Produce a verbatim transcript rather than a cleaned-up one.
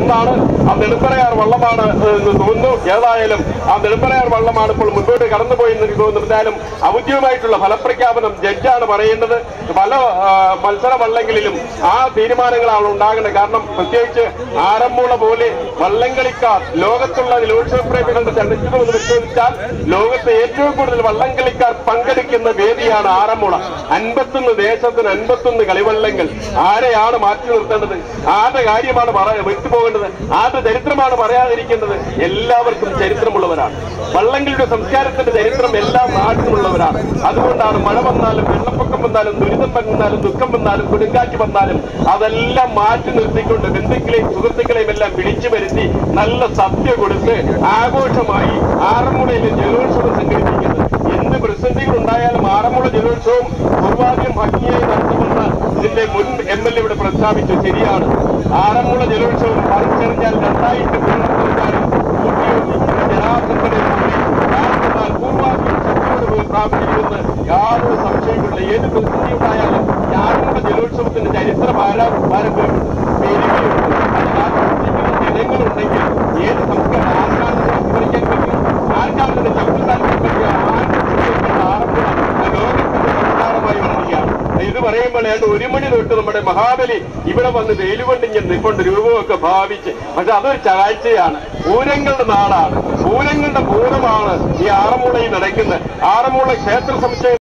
എന്നാണ്. ആ നെടുമ്പനയാർ വള്ളമാണ് എന്ന് തോന്നുന്നു. ഏതായാലും ആ നെടുമ്പനയാർ വള്ളമാണ് ഇപ്പോൾ മുൻപോട്ട് കടന്നുപോയി എന്ന് എനിക്ക് തോന്നുന്നു. എന്തായാലും ഔദ്യോഗികമായിട്ടുള്ള ഫലപ്രഖ്യാപനം ജഡ്ജാണ് പറയേണ്ടത്. പല മത്സര വള്ളങ്ങളിലും ആ തീരുമാനങ്ങളാണ് ഉണ്ടാകേണ്ടത്. കാരണം പ്രത്യേകിച്ച് ആറന്മുള പോലെ വള്ളംകളിക്കാർ ലോകത്തുള്ള ജലോത്സവ പ്രേമികളുടെ ചരിത്രം എന്ന് പരിശോധിച്ചാൽ ലോകത്തെ ഏറ്റവും കൂടുതൽ വള്ളംകളിക്കാർ പങ്കെടുക്കുന്ന വേദിയാണ് ആറന്മുള. അൻപത്തൊന്ന് ദേശത്തിന് അൻപത്തൊന്ന് കളിവള്ളങ്ങൾ. ആരെയാണ് മാറ്റി നിർത്തേണ്ടത്? ആരുടെ കാര്യമാണ് പറയാ വിട്ടുപോകേണ്ടത്? ആരുടെ ചരിത്രമാണ് പറയാതിരിക്കേണ്ടത്? എല്ലാവർക്കും ചരിത്രമുള്ളവരാണ്. വള്ളംകളിയുടെ സംസ്കാരത്തിന്റെ ചരിത്രം എല്ലാ നാട്ടിലുള്ളവരാണ്. അതുകൊണ്ടാണ് മഴ വന്നാലും വെള്ളപ്പൊക്കം വന്നാലും ദുരിതം വന്നാലും ദുഃഖം വന്നാലും കൊടുങ്കാറ്റ് വന്നാലും അതെല്ലാം മാറ്റി നിർത്തിക്കൊണ്ട് ബന്ധുക്കളെയും സുഹൃത്തുക്കളെയും എല്ലാം വിളിച്ചു വരുത്തി നല്ല സദ്യ കൊടുത്ത് ആഘോഷമായി ആറന്മുളയിലെ ജലോത്സവം സംഘടിപ്പിക്കുന്നത്. എന്ത് പ്രതിസന്ധികൾ ഉണ്ടായാലും ആറന്മുള ജലോത്സവം പൂർവാധികം ഭംഗിയായി നടത്തുമെന്ന് ഇതിന്റെ മുൻ എം എൽ എ ഇവിടെ പ്രഖ്യാപിച്ചു. ശരിയാണ്. ആറന്മുള ജലോത്സവം പറിച്ചെറിഞ്ഞാൽ രണ്ടായിട്ട് വീണെറിഞ്ഞാലും ഊട്ടിയൊന്നിക്കുന്ന ജനാസംഘടന പൂർവാധികം ശക്തിയോട് പ്രാപിക്കുമെന്ന് യാതൊരു സംശയമില്ല. ഏത് പ്രതിസന്ധി ഉണ്ടായാലും ആറന്മുള ജലോത്സവത്തിന്റെ ചരിത്ര പാരമ്പര്യമുണ്ട്, പെരുമയുണ്ട്. അതിനകത്ത് ജനങ്ങളുണ്ടെങ്കിൽ ഏത് സംസ്കാരം ആർക്കാണ് സംസ്കരിക്കാൻ പറ്റും? ആർക്കാണ് ചവിട്ടി താല്പര്യം പറ്റുക? ആറന്മുള ലോകത്തിന്റെ സംസ്കാരമായി വരികയാണ്. ഇത് പറയുമ്പോൾ ഏതാണ്ട് ഒരു മണി തൊട്ട് നമ്മുടെ മഹാബലി ഇവിടെ വന്ന് വെയിലുകൊണ്ടിങ്ങനെ നിൽക്കൊണ്ട് രൂപമൊക്കെ ഭാവിച്ച്. പക്ഷെ അതൊരു കാഴ്ചയാണ്. പൂരങ്ങളുടെ നാടാണ്. പൂരങ്ങളുടെ പൂരമാണ് ഈ ആറന്മുളയിൽ നടക്കുന്നത്. ആറന്മുള ക്ഷേത്ര സമുച്ചയം